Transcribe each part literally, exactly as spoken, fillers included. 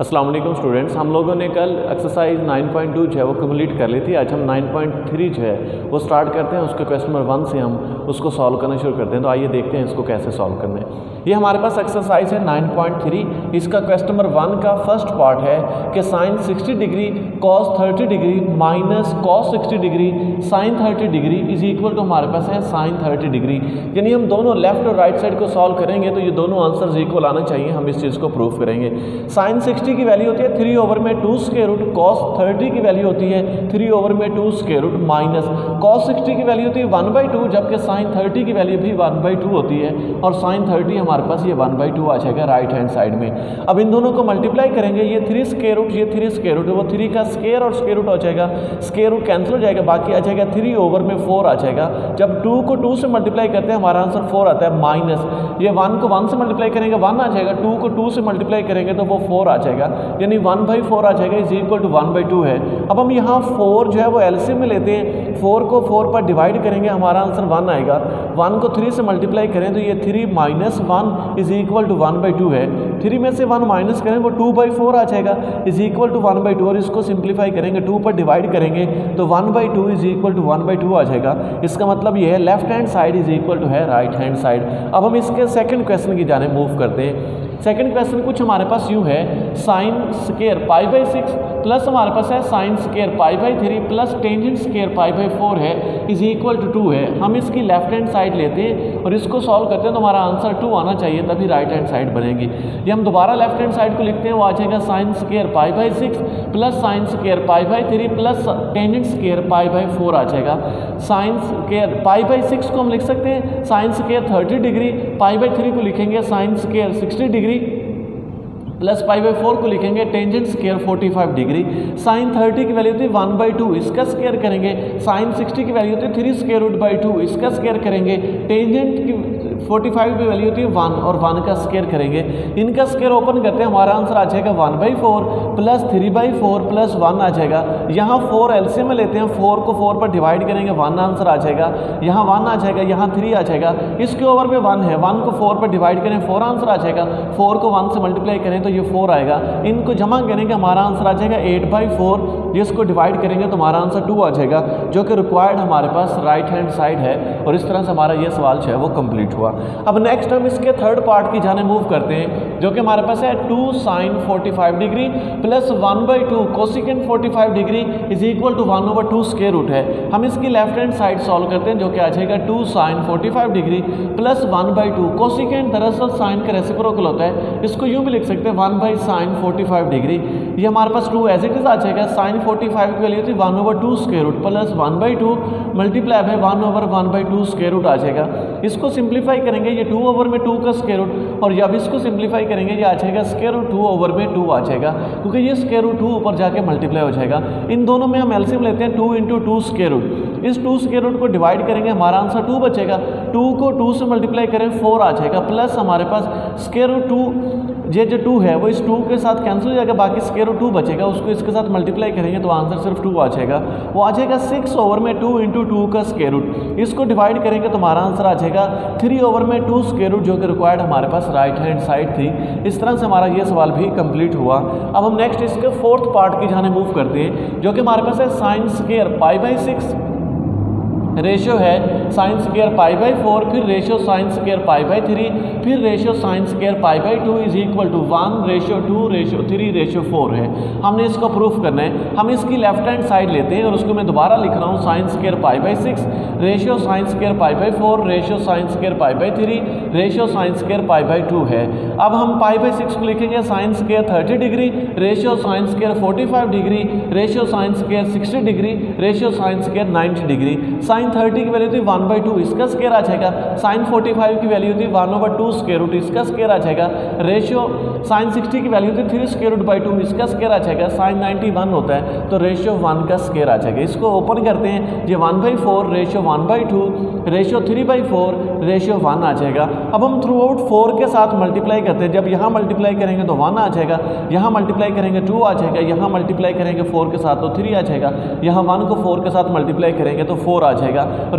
अस्सलाम वालेकुम स्टूडेंट्स, हम लोगों ने कल एक्सरसाइज नाइन पॉइंट टू जो है वो कंप्लीट कर ली थी। आज हम नाइन पॉइंट थ्री जो है वो स्टार्ट करते हैं। उसके क्वेश्चन नंबर वन से हम उसको सॉल्व करना शुरू करते हैं। तो आइए देखते हैं इसको कैसे सॉल्व करना है। ये हमारे पास एक्सरसाइज है नाइन पॉइंट थ्री। इसका क्वेश्चन नंबर वन का फर्स्ट पार्ट है कि sine sixty degree cos thirty degree minus cos sixty degree sine thirty degree is equal to हमारे पास है साइन थर्टी डिग्री। यानी हम दोनों लेफ्ट और राइट साइड को सॉल्व करेंगे तो ये दोनों आंसर्स इक्वल आना चाहिए। हम इस चीज़ को प्रूव करेंगे। साइन सिक्सटी की वैल्यू होती है थ्री ओवर में two square root, cos thirty की वैल्यू होती है थ्री ओवर में two square root minus cos sixty की वैल्यू होती है वन बाई टू, जबकि साइन थर्टी की वैल्यू भी वन बाई टू होती है और साइन थर्टी हमारे पास ये वन बाई टू आ जाएगा राइट हैंड साइड में। अब इन दोनों को मल्टीप्लाई करेंगे, ये थ्री स्क्वायर रूट ये थ्री स्क्वायर रूट, वो थ्री का स्क्वायर और स्क्वायर रूट हो जाएगा, स्क्वायर रूट कैंसिल हो जाएगा, बाकी आ जाएगा थ्री ओवर में फोर आ जाएगा। जब टू को टू से मल्टीप्लाई करते हैं हमारा आंसर फोर आता है माइनस ये वन को वन से मल्टीप्लाई करेंगे वन आ जाएगा, टू को टू से मल्टीप्लाई करेंगे तो वो फोर आ जाएगा, यानी वन बाई फोर आ जाएगा is equal to one by two है। अब हम यहाँ फोर जो है वो एलसीएम में लेते हैं, फोर को फोर पर डिवाइड करेंगे हमारा आंसर वन आएगा, वन को थ्री से मल्टीप्लाई करें तो ये three minus one is equal to one by two है, थ्री में से वन माइनस करें वो टू बाई फोर आ जाएगा is equal to one by two, और इसको सिंप्लीफाई करेंगे टू पर डिवाइड करेंगे तो one by two is equal to one by two आ जाएगा। इसका मतलब ये है left hand side is equal to है राइट हैंड साइड। अब हम इसके सेकंड क्वेश्चन की जाने मूव करते हैं। सेकंड क्वेश्चन कुछ हमारे पास यूँ है, sine square pi by six plus हमारे पास है sine square pi by three plus tangent square pi by four है is equal to two two. हम इसकी लेफ्ट हैंड साइड लेते हैं और इसको सॉल्व करते हैं तो हमारा आंसर टू आना चाहिए, तभी राइट हैंड साइड बनेगी। ये हम दोबारा लेफ्ट हैंड साइड को लिखते हैं, वो आ जाएगा sine square pi by six plus sine square pi by three plus tangent square pi by four आ जाएगा। Sine square pi by six को हम लिख सकते हैं sine square thirty degree, pi by three को लिखेंगे sine square sixty degree plus pi by four को लिखेंगे tangent square forty five degree. Sine thirty की वैल्यू होती है वन बाई टू, इसका स्केयर करेंगे। साइन सिक्सटी की वैल्यू होती है three square root by two, इसका स्केयर करेंगे। टेंजेंट की फोर्टी फाइव की वैल्यू होती है वन और वन का स्केयर करेंगे। इनका स्केयर ओपन करते हैं, हमारा आंसर आ जाएगा one by four plus three by four plus one आ जाएगा। यहाँ फोर एलसीएम में लेते हैं, फोर को फोर पर डिवाइड करेंगे वन आंसर आ जाएगा, यहाँ वन आ जाएगा, यहाँ थ्री आ जाएगा, इसके ओवर में वन है, वन को फोर पर डिवाइड करें फोर आंसर आ जाएगा, फोर को वन से मल्टीप्लाई करें तो ये फोर आएगा, इनको जमा करेंगे हमारा आंसर आ जाएगा एट बाई फोर, जिसको डिवाइड करेंगे तो हमारा आंसर टू आ जाएगा, जो कि रिक्वायर्ड हमारे पास राइट हैंड साइड है। और इस तरह से हमारा ये सवाल जो है वो कंप्लीट हुआ। अब नेक्स्ट हम इसके थर्ड पार्ट की जाने मूव करते हैं, जो कि हमारे पास है two sine forty five degree plus one by two cosecant forty five degree is equal to one over two square root है। हम इसकी लेफ्ट हैंड साइड सॉल्व करते हैं, जो कि आ जाएगा two sine forty five degree plus one by two cosecant दरअसल साइन का रेसिप्रोकल होता है, इसको यूँ भी लिख सकते हैं one by sine forty five degree. ये हमारे पास टू एज इट इज आ जाएगा, साइन फोर्टी फाइव की वैल्यू थी one over two square root plus one by two multiply by one over one by two square root आ जाएगा। इसको सिंप्लीफाई करेंगे, ये टू ओवर में टू का स्क्वायर रूट, और जब इसको सिंप्लीफाई करेंगे ये आ जाएगा स्क्वायर रूट टू ओवर में टू आ जाएगा, क्योंकि ये स्क्वायर रूट टू ऊपर जाके मल्टीप्लाई हो जाएगा। इन दोनों में हम एलसीएम लेते हैं, two into two square root, इस टू स्क्वायर रूट को डिवाइड करेंगे हमारा आंसर टू बचेगा, टू को टू से मल्टीप्लाई करें फोर आ जाएगा, प्लस हमारे पास स्क्वायर रूट टू ये जो टू है वो इस टू के साथ कैंसिल हो जाएगा, बाकी स्क्वायर रूट टू बचेगा, उसको इसके साथ मल्टीप्लाई करेंगे तो आंसर सिर्फ टू आ जाएगा, वो आ जाएगा सिक्स ओवर में टू इंटू टू का स्क्वायर रूट, इसको डिवाइड करेंगे तो हमारा आंसर आ जाएगा थ्री ओवर में टू स्क्वायर रूट, जो कि रिक्वायर्ड हमारे पास राइट हैंड साइड थी। इस तरह से हमारा ये सवाल भी कंप्लीट हुआ। अब हम नेक्स्ट इसके फोर्थ पार्ट की जाने मूव करते हैं, जो कि हमारे पास है sine square pi by six ratio है sine square pi by four, फिर ratio sine square pi by three, फिर ratio sine square pi by two is equal to one ratio two ratio three ratio four है। हमने इसको proof करना है। हम इसकी लेफ्ट हैंड साइड लेते हैं और उसको मैं दोबारा लिख रहा हूँ, sine square pi by six ratio sine square pi by four ratio sine square pi by three ratio sine square pi by two है। अब हम पाई बाई सिक्स को लिखेंगे sine square thirty degree ratio sine square forty five degree ratio sine square sixty degree ratio sine square ninety degree. Sine thirty की value थी one by two, इसका square आ जाएगा। साइन फोर्टी फाइव की value थी one over two square root, इसका square आ जाएगा। रेशियो साइन सिक्सटी की वैल्यू थी three square root by two, इसका स्क्वायर आ जाएगा। साइन नाइन्टी वन होता है तो रेशियो वन का स्क्वायर आ जाएगा। इसको ओपन करते हैं, ये one by four ratio one by two ratio three by four ratio one आ जाएगा। अब हम थ्रू आउट फोर के साथ मल्टीप्लाई करते हैं, जब यहाँ मल्टीप्लाई करेंगे तो वन आ जाएगा, यहाँ मल्टीप्लाई करेंगे टू आ जाएगा, यहाँ मल्टीप्लाई करेंगे फोर के साथ तो थ्री आ जाएगा, यहाँ वन को फोर के साथ मल्टीप्लाई करेंगे तो फोर आ जाएगा। और इस तरह से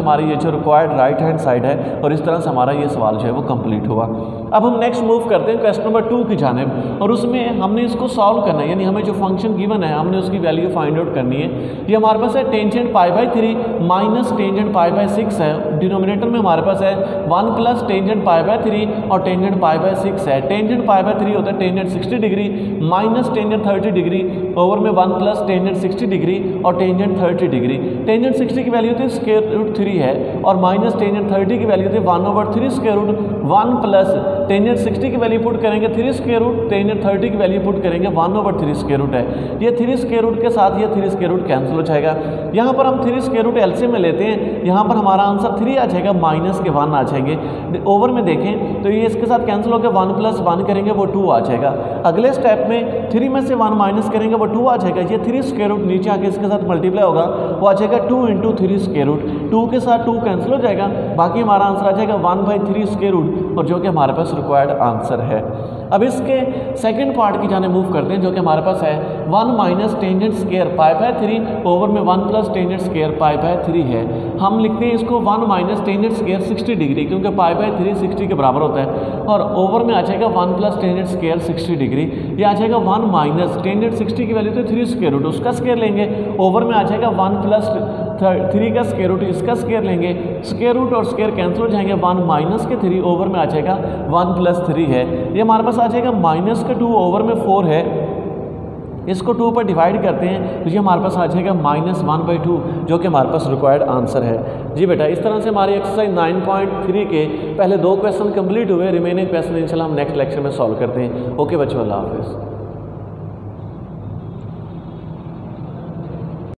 हमारी ये जो रिक्वायर्ड राइट हैंड साइड है और इस तरह से हमारा ये सवाल जो है वो कंप्लीट हुआ। अब हम नेक्स्ट मूव करते हैं क्वेश्चन नंबर टू की जानिब, और उसमें हमने इसको सॉल्व करना है, यानी हमें जो फंक्शन गिवन है हमने उसकी वैल्यू फाइंड आउट करनी है। ये हमारे पास है tangent pi by three minus tangent pi by six है, डिनोमिनेटर में हमारे पास है one plus tangent pi by three और टेंजेंट पाई बाई सिक्स है। टेंजेंट पाई बाई थ्री होता है tangent sixty degree minus tangent thirty degree over में one plus tangent sixty degree और tangent thirty degree. Tangent sixty की value थी square root three है और माइनस टेंजेंट थर्टी की वैल्यू थी one over three square root one plus tangent sixty की value put करेंगे three square root, tangent thirty की वैल्यू पुट करेंगे one over three square root है। ये थ्री स्क्वायर रूट के साथ ये थ्री स्क्वायर रूट कैंसिल हो जाएगा। यहाँ पर हम थ्री स्क्वायर रूट एलसीएम में लेते हैं, यहाँ पर हमारा आंसर थ्री आ जाएगा, माइनस के वन आ जाएंगे। ओवर में देखें तो ये इसके साथ कैंसिल होकर वन प्लस वन करेंगे वो टू आ जाएगा। अगले स्टेप में थ्री में से वन माइनस करेंगे वो टू आ जाएगा। ये थ्री स्क्वायर रूट नीचे आके इसके साथ मल्टीप्लाई होगा, वो आ जाएगा two into three square root, two के साथ टू कैंसिल हो जाएगा, बाकी हमारा आंसर आ जाएगा one by three square root, और जो कि हमारे पास रिक्वायर्ड आंसर है। अब इसके सेकंड पार्ट की जाने मूव करते हैं, जो कि हमारे पास है one minus tangent square pi by three over में one plus tangent square pi by three है। हम लिखते हैं इसको one minus tangent square sixty degree, क्योंकि पाई बाय थ्री सिक्सटी के बराबर होता है, और ओवर में आ जाएगा one plus tangent square sixty degree. ये आ जाएगा वन माइनस टेंजेंट सिक्सटी की वैल्यू तो थ्री स्क्वायर रूट, उसका स्क्वायर लेंगे, ओवर में आ जाएगा वन प्लस थ्री का स्क्वायर रूट, इसका स्क्वायर लेंगे, स्क्वायर रूट और स्क्वायर कैंसिल हो जाएंगे, वन माइनस के थ्री ओवर में आ जाएगा वन प्लस थ्री है। ये हमारे पास आ जाएगा माइनस का टू ओवर में फोर है, इसको टू पर डिवाइड करते हैं तो ये हमारे पास आ जाएगा माइनस वन बाई टू, जो कि हमारे पास रिक्वायर्ड आंसर है। जी बेटा, इस तरह से हमारी एक्सरसाइज नाइन पॉइंट थ्री के पहले दो क्वेश्चन कंप्लीट हुए, रिमेनिंग क्वेश्चन इंशाल्लाह हम नेक्स्ट लेक्चर में सॉल्व करते हैं। ओके बच्चों, अल्लाह हाफिज़।